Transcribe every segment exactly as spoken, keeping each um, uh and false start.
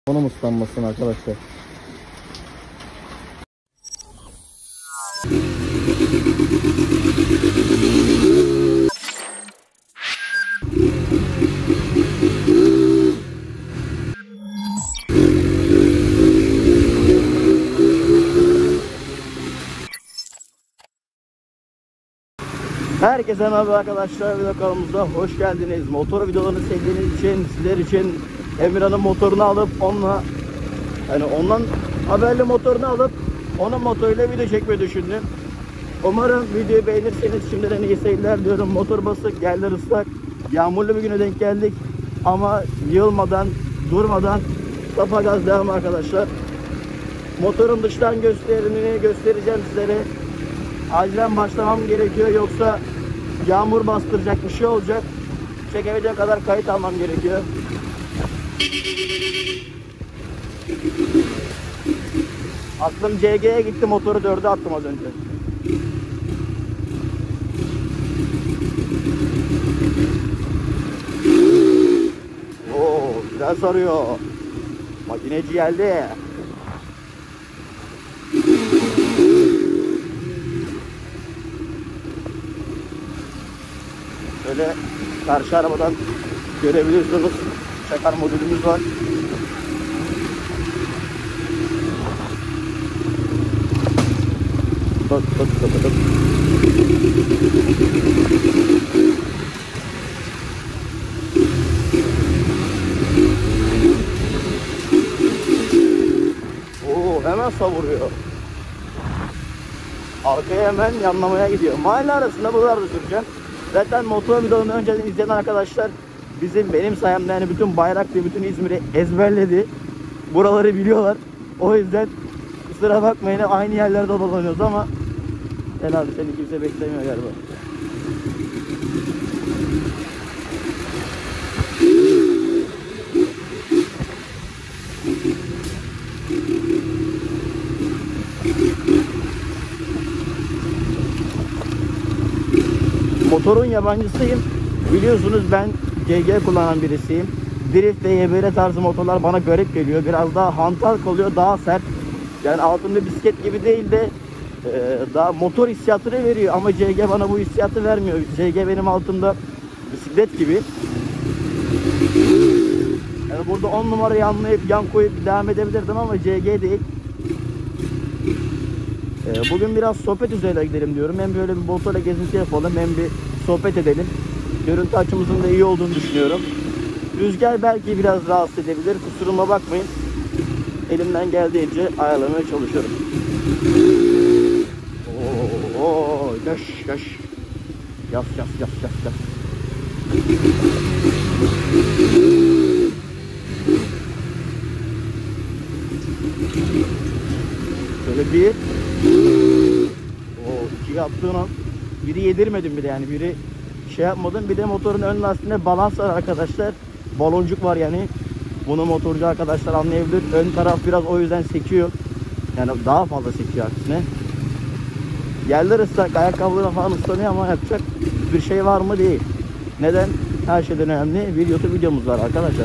Onun ıslanmasın arkadaşlar. Herkese merhaba arkadaşlar, video kanalımıza hoş geldiniz. Motor videolarını sevdiğiniz için, sizler için Emirhan'ın motorunu alıp onunla yani ondan haberli motorunu alıp onun motoruyla video çekmeyi düşündüm. Umarım videoyu beğenirseniz. Şimdiden iyi seyirler diyorum. Motor basık, yerler ıslak, yağmurlu bir güne denk geldik ama yılmadan, durmadan tapa gaz devam arkadaşlar. Motorun dıştan gösterimini göstereceğim sizlere. Acilen başlamam gerekiyor, yoksa yağmur bastıracak, bir şey olacak. Çekebileceğim kadar kayıt almam gerekiyor. Aklım C G'ye gitti, motoru dörde attım az önce. Oo, güzel sarıyor. Makineci geldi. Şöyle karşı arabadan görebiliyorsunuz. Çakar modülümüz var. Bak bak bak bak. Oo, hemen savuruyor. Arkaya hemen yanlamaya gidiyor. Mahalle arasında buralarda süreceğim. Zaten motor videolarını önceden izleyen arkadaşlar bizim benim sayemde yani bütün Bayraklı, bütün İzmir'i ezberledi. Buraları biliyorlar. O yüzden kusura bakmayın, aynı yerlerde dolanıyoruz ama herhalde seni kimse beklemiyor galiba. Motorun yabancısıyım. Biliyorsunuz ben G G kullanan birisiyim. Drift ve Y B R tarzı motorlar bana garip geliyor. Biraz daha hantal kalıyor, daha sert. Yani altında bisiklet gibi değil de e, daha motor hissiyatını veriyor. Ama C G bana bu hissiyatı vermiyor. C G benim altımda bisiklet gibi. Yani burada on numarayı anlayıp yan koyup devam edebilirdim ama C G değil. Bugün biraz sohbet üzerine gidelim diyorum. Hem böyle bir motorla gezinti yapalım, hem bir sohbet edelim. Görüntü açımızın da iyi olduğunu düşünüyorum. Rüzgar belki biraz rahatsız edebilir. Kusuruma bakmayın. Elimden geldiğince ayarlamaya çalışıyorum. Oo, yaş yaş. Yas yas yas yas yas. Şöyle bir o iki yaptığın an biri yedirmedim bile, yani biri şey yapmadım. Bir de motorun ön lastiğinde balans var arkadaşlar, baloncuk var yani. Bunu motorcu arkadaşlar anlayabilir. Ön taraf biraz o yüzden sekiyor, yani daha fazla sekiyor aksine. Yerler ıslak, ayakkabıları falan ıslanıyor ama yapacak bir şey var mı değil. Neden? Her şeyden önemli bir YouTube videomuz var arkadaşlar.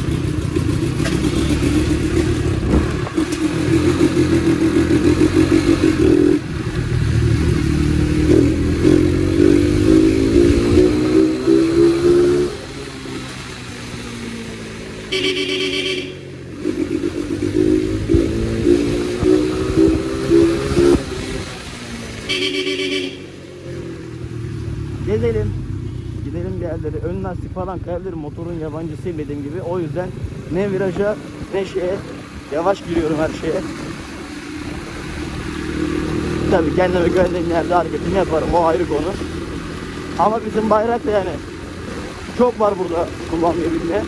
Gezelim. Gidelim bir yerlere. Ön lastik falan kayabilir. Motorun yabancısıyım dediğim gibi. O yüzden ne viraja ne şeye yavaş giriyorum her şeye. Tabii kendime güvendiğim yerde hareketini yaparım. O ayrı konu. Ama bizim bayrak da yani çok var burada kullanmayı bilmeyen.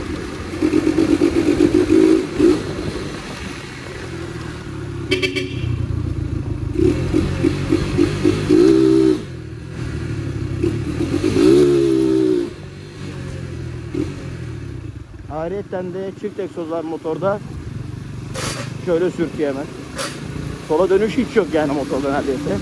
Ayrıyeten de çift egzoz var motorda. Şöyle sürtüyor hemen. Sola dönüş hiç yok yani motorda neredeyse.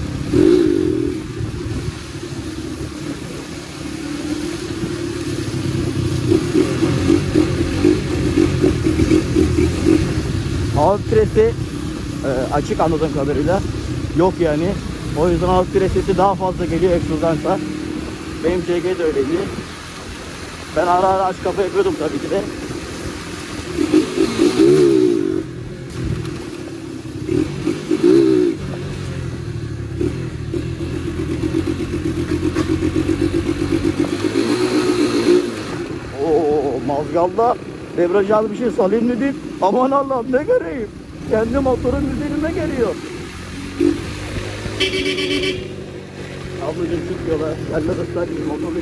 hava filtresi e, açık anladığım kadarıyla. Yok yani. O yüzden hava filtresi daha fazla geliyor egzozdansa. Benim C G de öyleydi. Ben ara ara aç kapa yapıyordum tabii ki de. Oo, mazgalda debriyajı bir şey salayım dedim. Aman Allah'ım ne göreyim. Kendi motorun üzerime geliyor. Ablacığım çık yola. Gel de ıslat motoru.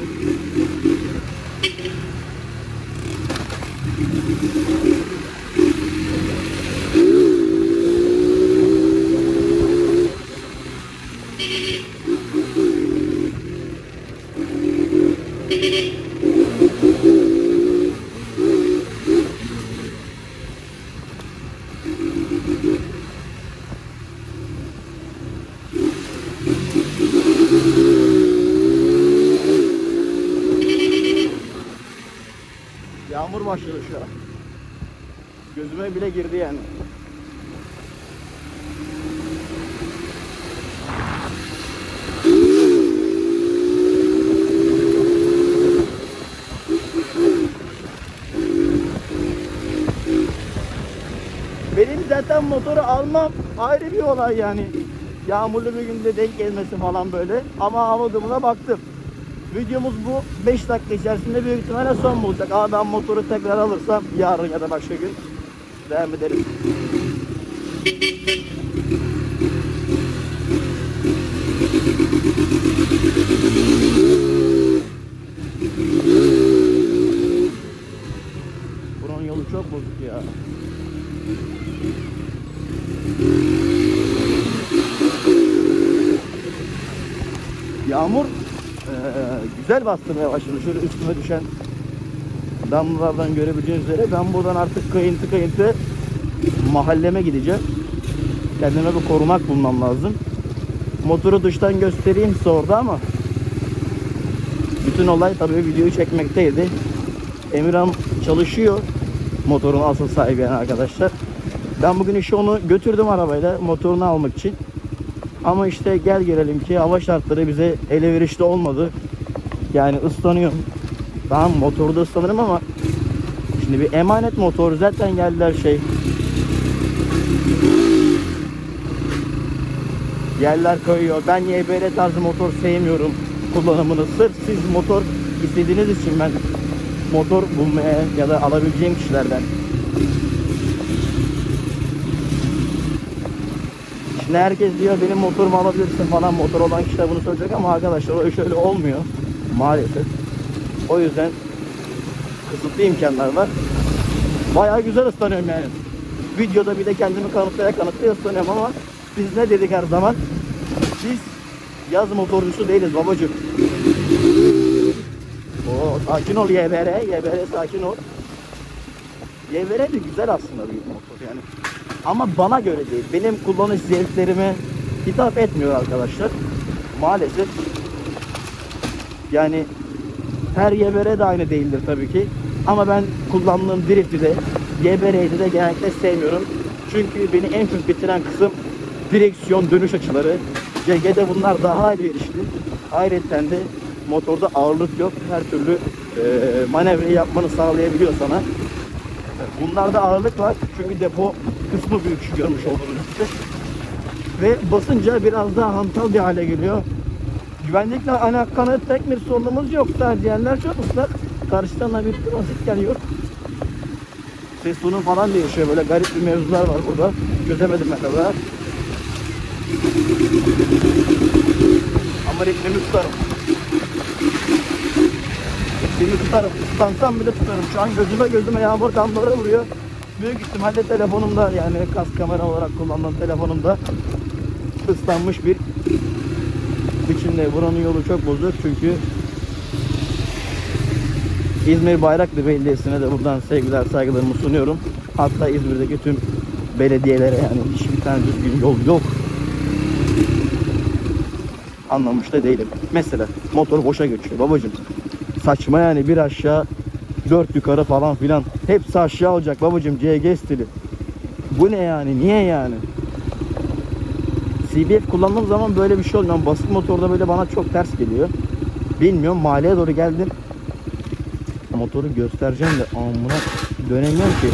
Yağmur başladı şu an. Gözüme bile girdi yani. Benim zaten motoru almam ayrı bir olay yani. Yağmurlu bir günde denk gelmesi falan böyle. Ama hava durumuna baktım. Videomuz bu beş dakika içerisinde büyük ihtimalle son bulacak. Ama ben motoru tekrar alırsam yarın ya da başka gün devam ederiz. Buranın yolu çok bozuk ya. Yağmur Ee, güzel bastırmaya başladı. Şöyle üstüme düşen damlalardan görebileceğiniz üzere ben buradan artık kayıntı kayıntı mahalleme gideceğim. Kendime bir korumak bulmam lazım. Motoru dıştan göstereyim size orada ama bütün olay tabii videoyu çekmekteydi. Emirhan çalışıyor. Motorun asıl sahibi yani arkadaşlar. Ben bugün işe onu götürdüm arabayla motorunu almak için. Ama işte gel gelelim ki hava şartları bize elverişli olmadı. Yani ıslanıyorum. Tamam motorda ıslanırım ama şimdi bir emanet motor zaten geldiler şey. Yerler kayıyor. Ben Y B R tarzı motor sevmiyorum kullanımını. Sırf siz motor istediğiniz için ben motor bulmaya ya da alabileceğim kişilerden. Şimdi herkes diyor benim motorumu alabilirsin falan, motor olan kişiler bunu söyleyecek ama arkadaşlar o şöyle olmuyor maalesef. O yüzden kısıtlı imkanlar var. Bayağı güzel ıslanıyorum yani. Videoda bir de kendimi kanıtlaya kanıtlaya ıslanıyorum ama biz ne dedik her zaman? Biz yaz motorcusu değiliz babacığım. Oo, sakin ol Y B R, Y B R sakin ol. Y B R de güzel aslında bir motor yani. Ama bana göre değil. Benim kullanış zevklerime hitap etmiyor arkadaşlar. Maalesef. Yani her Y B R de aynı değildir tabii ki. Ama ben kullandığım drift'i de Y B R'yi de genellikle sevmiyorum. Çünkü beni en çok bitiren kısım direksiyon dönüş açıları. C G'de bunlar daha elverişli. Ayrıca de motorda ağırlık yok. Her türlü e, manevrayı yapmanı sağlayabiliyor sana. Bunlarda ağırlık var. Çünkü depo kısmı büyük görmüş olduğunuz gibi. Ve basınca biraz daha hantal bir hale geliyor. Güvenlikle alakalı tek bir sorunumuz yok. Diğerler çok ıslak. Karşıdan da bir transit geliyor. Ses tonu falan değişiyor. Böyle garip bir mevzular var burada. Çözemedim ne kadar. Ama ritmimi tutarım. Ritmimi tutarım. Islansam bile tutarım. Şu an gözüme gözüme yağmur damlaları vuruyor. Büyük ihtimalle telefonumda, yani kas kamera olarak kullandığım telefonumda ıslanmış bir biçimde. Buranın yolu çok bozuk çünkü İzmir Bayraklı Belediyesi'ne de buradan sevgiler saygılarımı sunuyorum. Hatta İzmir'deki tüm belediyelere, yani hiçbir tane düzgün yol yok anlamış da değilim. Mesela motor boşa geçiyor babacım. Saçma yani, bir aşağı dört yukarı falan filan. Hepsi aşağı olacak babacım, C G stili. Bu ne yani? Niye yani? C B F kullandığım zaman böyle bir şey olmuyor. Ama basit motorda böyle bana çok ters geliyor. Bilmiyorum, mahalleye doğru geldim. Motoru göstereceğim de amına dönemiyorum ki.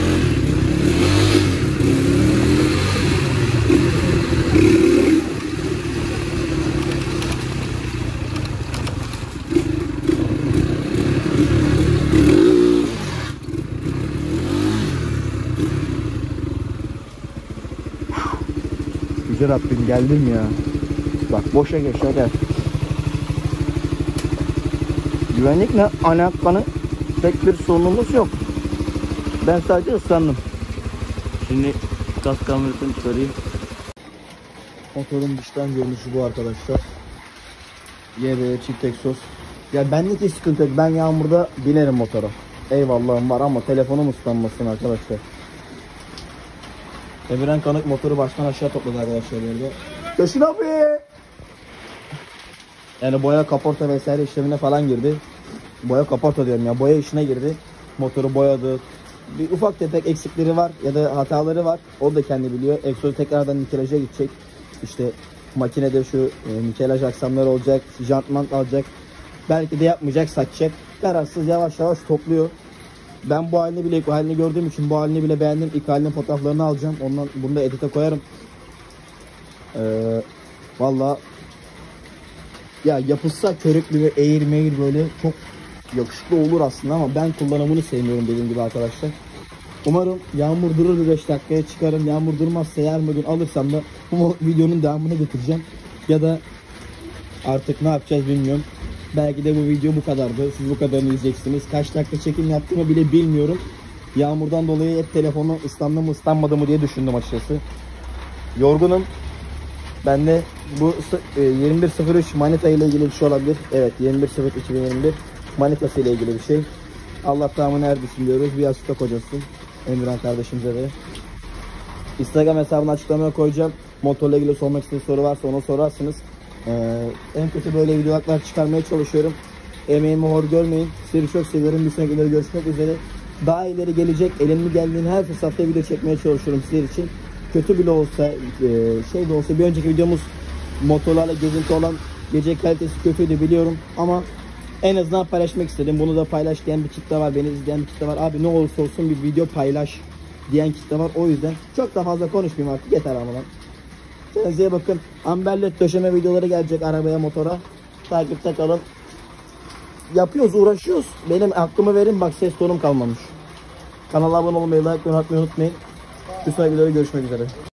Yüce Rabbim geldim ya. Bak boşa geçe gel. Güvenlikle alakalı pek bir sorunumuz yok. Ben sadece ıslandım. Şimdi gaz kamerasını çıkarayım. Motorun dıştan görünüşü bu arkadaşlar. Y B çift egzoz. Ya benlik hiç sıkıntı yok. Ben yağmurda binerim motora. Eyvallahım var ama telefonum ıslanmasın arkadaşlar. Emirhan Kanık motoru baştan aşağı topladı arkadaşlar burada. Yaşın abi. Yani boya, kaporta vesaire işlemine falan girdi. Boya, kaporta diyorum ya, boya işine girdi. Motoru boyadı. Bir ufak tefek eksikleri var ya da hataları var. O da kendi biliyor. Egzozu tekrardan nikelaja gidecek. İşte makinede şu e, nikelaj aksamları olacak. Jantman alacak. Belki de yapmayacak, satacak. Kararsız yavaş yavaş topluyor. Ben bu halini bile, bu halini gördüğüm için bu halini bile beğendim. İlk halinin fotoğraflarını alacağım. Ondan bunu da edite koyarım. Ee, Valla ya yapılsa körüklü ve eğir meyir böyle çok yakışıklı olur aslında ama ben kullanımını sevmiyorum dediğim gibi arkadaşlar. Umarım yağmur durur, bir beş dakikaya çıkarım. Yağmur durmazsa yarın bugün alırsam da bu videonun devamını getireceğim. Ya da artık ne yapacağız bilmiyorum. Belki de bu video bu kadardı. Siz bu kadarını izleyeceksiniz. Kaç dakika çekim yaptığımı bile bilmiyorum. Yağmurdan dolayı hep telefonu ıslandı mı ıslanmadı mı diye düşündüm açıkçası. Yorgunum. Ben de bu yirmi bir sıfır üç manita ile ilgili bir şey olabilir. Evet, yirmi bir sıfır iki bin yirmi bir manitası ile ilgili bir şey. Allah tamamını erdirsin diyoruz. Bir yastık kocasın Emirhan kardeşimize de. Instagram hesabını açıklamaya koyacağım. Motorla ilgili sormak istediğiniz soru varsa ona sorarsınız. Ee, en kötü böyle videolar çıkarmaya çalışıyorum. Emeğimi hor görmeyin. Sizleri çok seviyorum. Bir sonraki videoda görüşmek üzere. Daha ileri gelecek. Elimde geldiğin her fırsatta video çekmeye çalışıyorum sizler için. Kötü bile olsa, şey de olsa, bir önceki videomuz motorlarla gezinti olan, gece kalitesi kötüydü biliyorum ama en azından paylaşmak istedim. Bunu da paylaş diyen bir kitle var, beni izleyen bir kitle var. Abi ne olursa olsun bir video paylaş diyen kitle var. O yüzden çok da fazla konuşmayayım artık, yeter ama lan. Kendinize bakın. Amberlet döşeme videoları gelecek arabaya, motora. Takipte kalın. Yapıyoruz, uğraşıyoruz. Benim hakkımı verin, bak ses tonum kalmamış. Kanala abone olmayı, like atmayı unutmayın. Bir sonraki videoda görüşmek üzere.